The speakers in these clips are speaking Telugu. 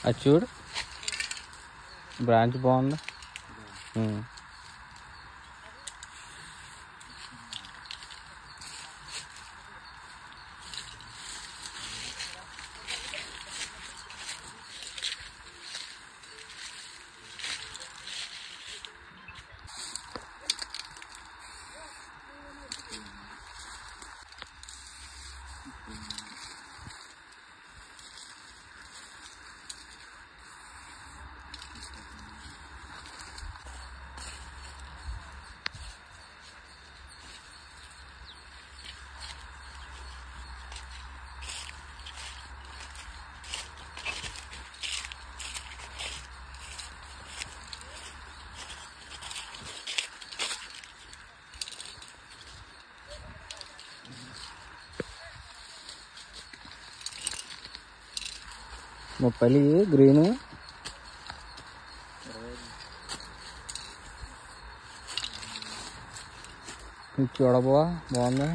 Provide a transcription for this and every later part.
అది చూడు బ్రాంచ్ బాగుంది. ముప్పలి గ్రీన్ చూడబోవా బాగుందా.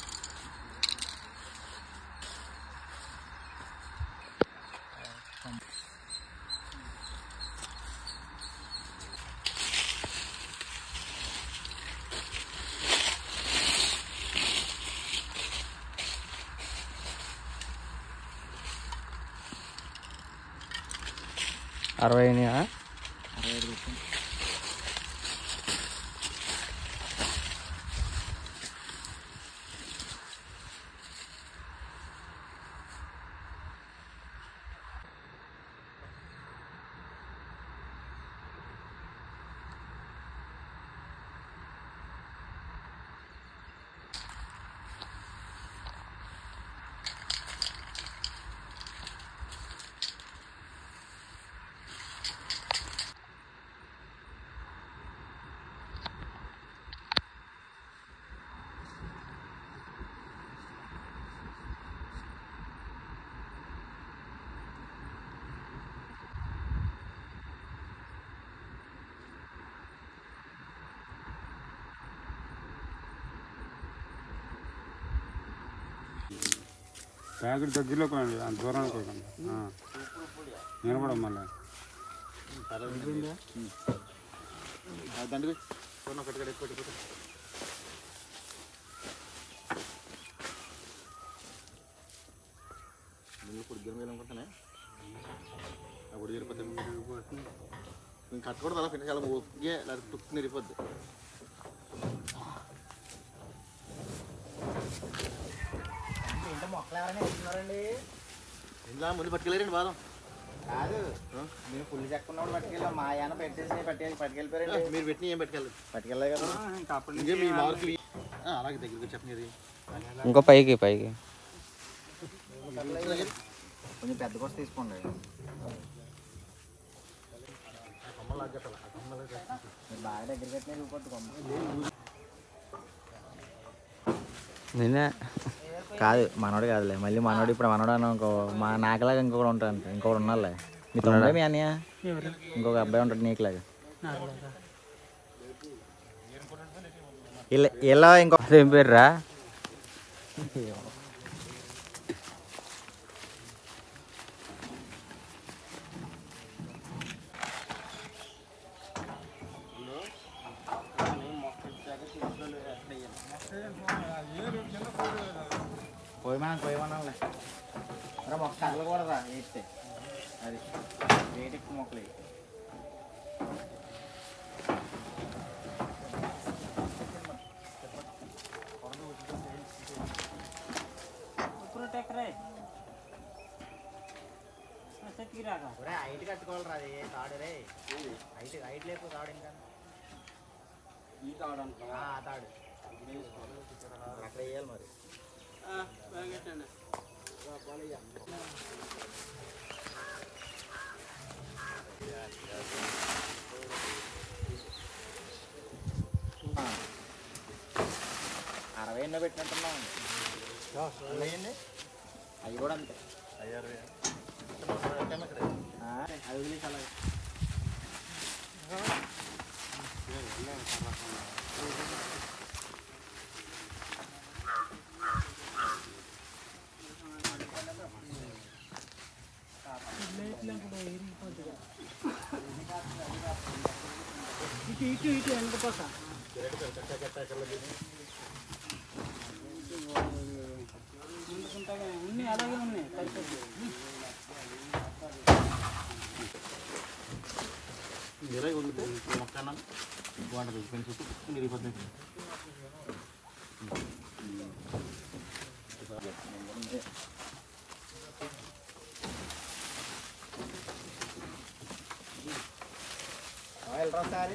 అరవై అయినాయా? ప్యాకెట్ దగ్గరలో కొనండి, అంత దూరానికి కొనండి. నిలబడం మళ్ళీ దండి అప్పుడు జరిపోతే కట్టకూడదు. అలా చాలా ఓకే తుక్కు నిరిపోద్ది. మొక్కలు ఎవరైనా వేస్తున్నారండి? ఇందులో ముందు పట్టుకెళ్ళారండి బాదం కాదు, మీరు పుల్లి చెక్కున్నప్పుడు పట్టుకెళ్ళాం. మా ఆయన పెట్టేసి పట్టుకెళ్ళిపోయారండి. మీరు పెట్టిన ఏం పట్టుకెళ్ళదు. పట్టుకెళ్ళలేదు కదా. మీ మార్కులు అలాగే దగ్గరికి చెప్పండి. ఇంకో పైకి కొంచెం పెద్ద కోస తీసుకోండి. మీరు బాగా దగ్గరికి పెట్టినా చూపొద్దు కొమ్మ. నేనే కాదు, మనోడు కాదులే. మళ్ళీ మనోడు ఇప్పుడు మనోడు అని మా నాకులాగా ఇంకొకటి ఉంటాడు. ఇంకొకటి ఉన్నాలే. మీ తమ్ముడే మీ అన్నయ్య? ఇంకొక అబ్బాయి ఉంటాడు నీకులాగా. ఇలా ఇంకో ఏం పేర్రా? పోయమనాలే. అరే మొక్క కదలు కూడా రా వేస్తే అది వెయిట్ ఎక్కువ మొక్కలు. హైట్ కట్టుకోవాలి రా. అది తాడు రే, హైట్ లేపు తాడు. ఇంకా ఈ తాడు తాడు అక్కడ వేయాలి మరి. అరవై ఎన్నో పెట్టినట్టున్నాం. అవి కూడా అంతే. అది వదిలేసి అలాగే ఇటు వెనక పక్క ఉన్నాయి, అలాగే ఉన్నాయి. ఇరవై వండితే మొక్కన బాగుంటుంది పెంచు తుక్కుని ఇరిగిపోతుంది. ఆయిల్ రాసారి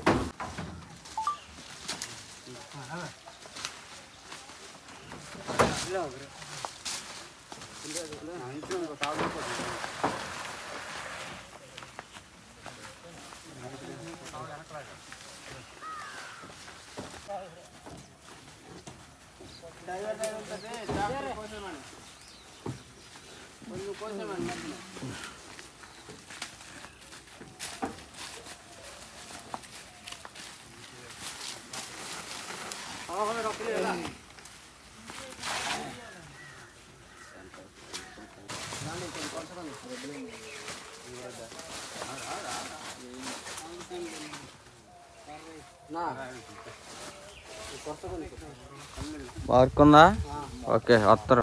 వర్క్ ఉందా? ఓకే వస్తారు.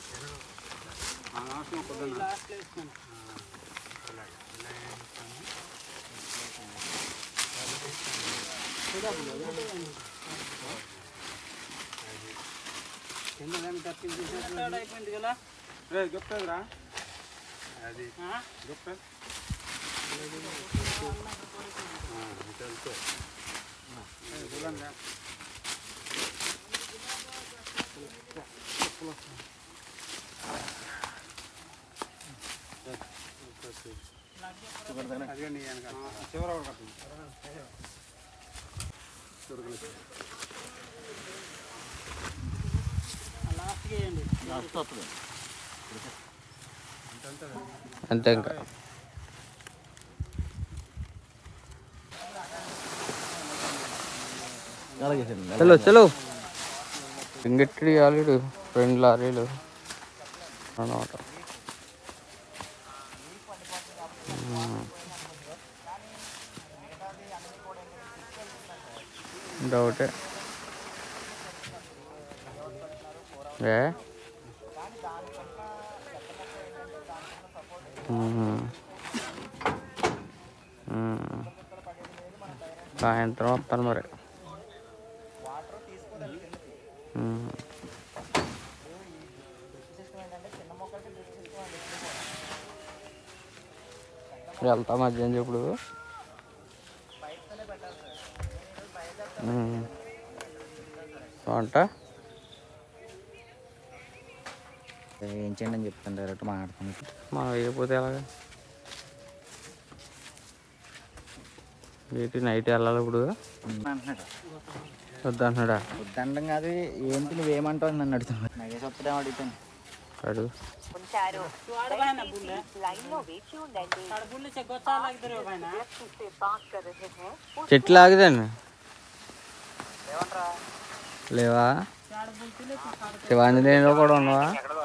అయిపోయింది కదా చెప్తాదిరా అది చెప్తా చివర లాస్ట్కి వేయండి. అంతే ఇంకా చలో చలో ఇంగట్టి ఆల్రెడీ 2 లారీలు అన్నమాట. డౌటే సాయంత్రం వస్తాను మరి. వెళ్తా మధ్యాహ్నం చెప్పుడు వంట ఏం చేయండి అని చెప్తాను, డైరెక్ట్ మాట్లాడుతాను. మనం వేయకపోతే ఎలాగా? ఏంటి నైట్ వెళ్ళాలి ఇప్పుడు? అంటున్నాడు వద్దంటున్నాడా? వద్దండం కాదు, ఏంటి నువ్వేమంటావు నన్ను అడుగుతాను. నగేష్ వస్తాడేమో అడుగుతాను. అడుగు. చెట్లు ఆగదండి లేవా? శివాంజనేయులు కూడా ఉన్నావా?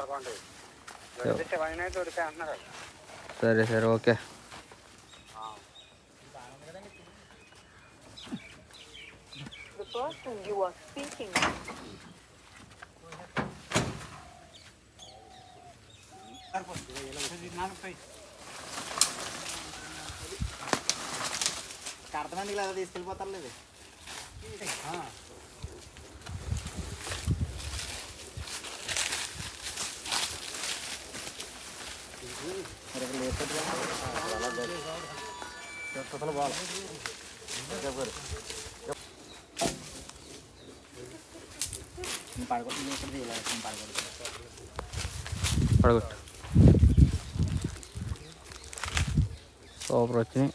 సరే సరే ఓకే. అర్థమంది లేదా తీసుకెళ్ళిపోతారు లేదు. పడగొట్టు. సూపర్ వచ్చినాయి.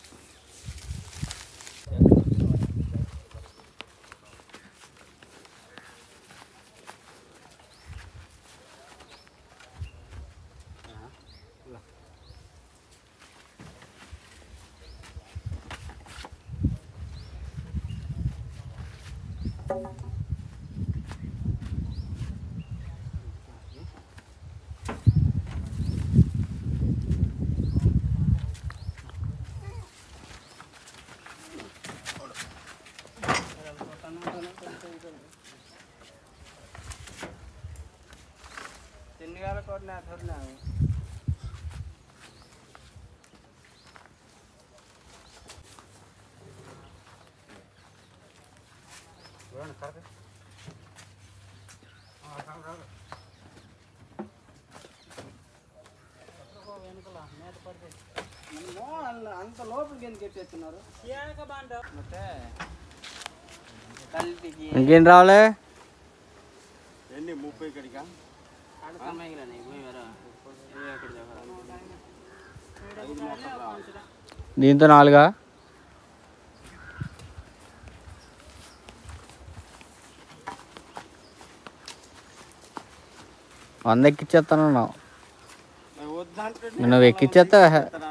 ఎన్నికల కోఆర్డినేటర్ అంత లోపలికి ఎందుకు ఎట్టేస్తున్నారు ಮತ್ತೆ ఇంకేం రావాలే ఎన్ని 30 కడిగా దీంతో 4 100 ఎక్కిచ్చేస్తానన్నావు నువ్వు ఎక్కిచ్చేస్తా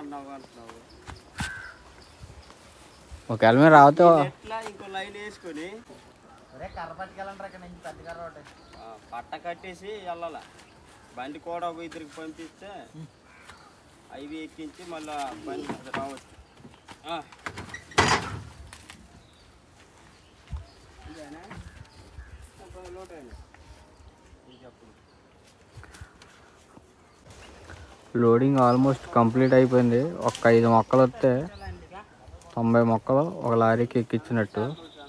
ఒకవేళ మీరు రావుతో ఇంకో లైన్ వేసుకొని కర్ర పట్టుకెళ్ళండి అక్కడ నుంచి పెద్ద కర్ర ఒకటి పట్ట కట్టేసి వెళ్ళాల బండి కూడా ఒక ఇద్దరికి పంపిస్తే అవి ఎక్కించి మళ్ళీ బండి రావచ్చు లోడింగ్ ఆల్మోస్ట్ కంప్లీట్ అయిపోయింది. ఒక 5 మొక్కలు వస్తే 90 మొక్కలు ఒక లారీకి ఎక్కించినట్టు.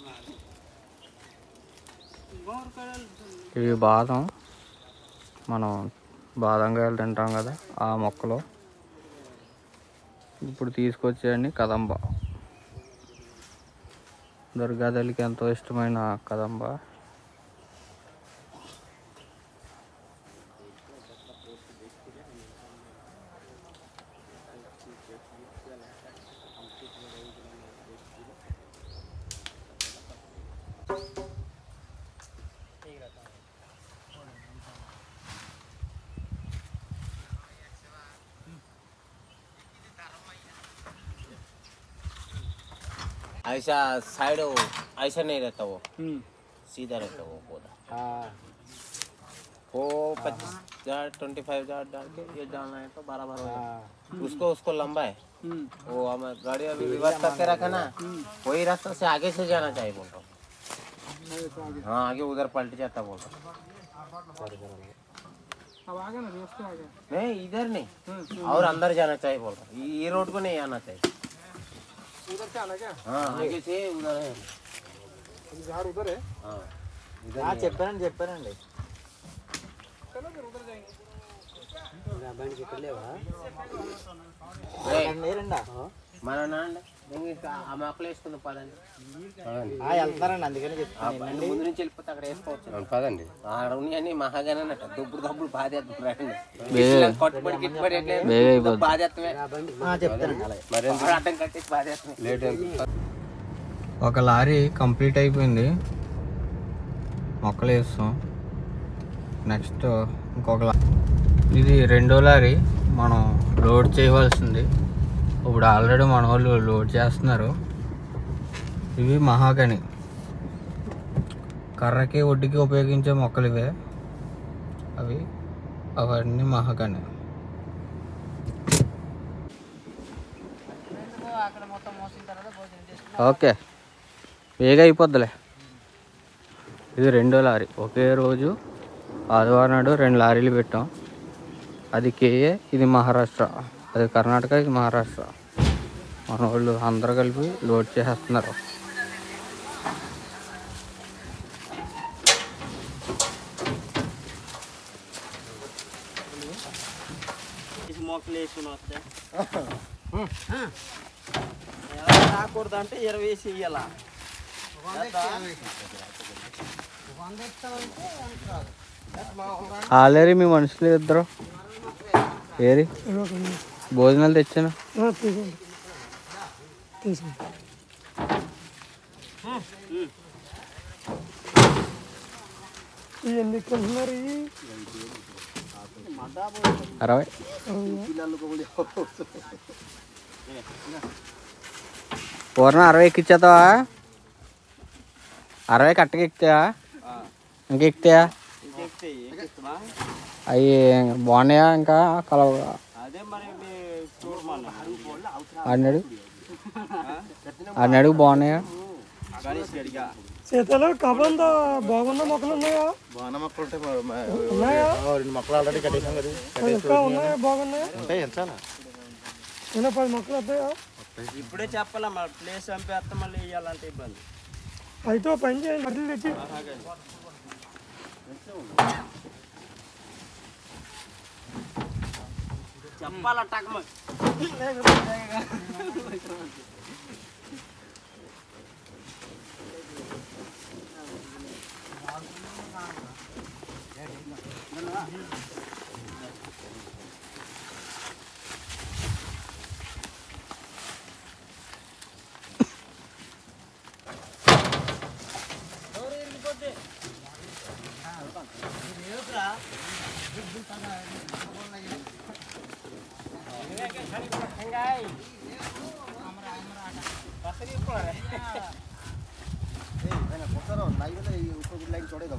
ఇవి బాదం, మనం బాదం కాయలు తింటాం కదా ఆ మొక్కలు. ఇప్పుడు తీసుకొచ్చేయండి కదంబ. దుర్గాదేవికి ఎంతో ఇష్టమైన కదంబ. ऐसा साइड ऐसा नहीं रहता वो सीधा रहता वो पौधा वो 25,000 डाल के ये डालना है तो बराबर हो जाए। उसको लंबा है वो हमें गाड़ी अभी रिवर्स करके रखा ना वही रास्ता से आगे से जाना चाहिए बोल रहा हूँ। हाँ आगे उधर पलट जाता बोल रहा नहीं इधर नहीं और अंदर जाना चाहिए बोल रहा हूँ। ये रोड को नहीं आना चाहिए उधर से आना क्या? हाँ आगे से उधर है झाड़ उधर है। हाँ इधर చెప్పారండి चलो फिर उधर जाएंगे బండి కిట్టలేవా నేరండా మన నాన్న ఆ మొక్కలు వేసుకుంది పదండి వెళ్తారండి అందుకని చెప్తాను ముందు నుంచి వెళ్ళిపోతే అక్కడ వేసుకోవచ్చు పదండి ఆడ ఉన్నాయని మహాగానే అన్నట్టు దొబ్బుడు బాధేస్తుంది కొట్టుబడి గిట్టుబడి బాధేస్తమే చెప్తానండి మరి అడ్డం కట్టేసి బాధేస్తుంది లేట్ ఒక లారీ కంప్లీట్ అయిపోయింది, మొక్కలు వేస్తాం. నెక్స్ట్ ఇంకొక ఇది 2వ లారీ మనం లోడ్ చేయవలసింది. ఇప్పుడు ఆల్రెడీ మన వాళ్ళు లోడ్ చేస్తున్నారు. ఇవి మహాగని, కర్రకి ఒడ్డుకి ఉపయోగించే మొక్కలు ఇవే. అవన్నీ మహాగని. ఓకే వేగా అయిపోద్దిలే. ఇది 2వ లారీ. ఒకే రోజు ఆదివారం నాడు 2 లారీలు పెట్టాం. అది కేఏ, ఇది మహారాష్ట్ర. అది కర్ణాటక, ఇది మహారాష్ట్ర. మన వాళ్ళు అందరూ కలిపి లోడ్ చేసేస్తున్నారు. రాకూడదంటే 20 వేసి ఇయ్యాల ఆల్రెడీ మీ మనుషులు ఇద్దరు ఏరి భోజనాలు తెచ్చాను. అరవై పూర్ణ 60 ఎక్కిచ్చేతావా? 60 కట్టగా ఎక్కుతాయా? ఇంకా ఎక్కుతాయా? అవి బాగున్నాయా? ఇంకా కలవ అన్నాడు బాగున్నాయా? చేతలు కబంద బాగున్న మొక్కలు ఉన్నాయా? బాగా మొక్కలు ఉంటాయి. ఉన్నాయా? 2 మొక్కలు ఆల్రెడీ కట్టేసాం కదా. ఇంకా ఉన్నాయా? బాగున్నాయా? ఉంటాయి ఎంత? 10 మొక్కలు వస్తాయా? ఇప్పుడే చెప్పాలా మా ప్లేస్ చంపేస్తా మళ్ళీ ఇవ్వాలంటే ఇబ్బంది. అయితే ఓ పని చేయండి, మట్టి తెచ్చి చెప్పాలా టక్మ लाइन छोड़ेगा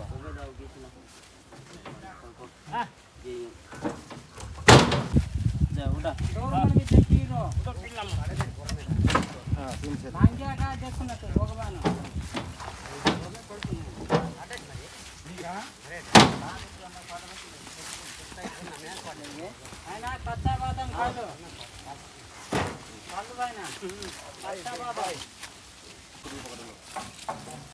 कच्चा बादाम खा लो